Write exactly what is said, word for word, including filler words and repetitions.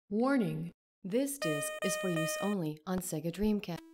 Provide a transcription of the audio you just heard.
Warning! This disc is for use only on Sega Dreamcast.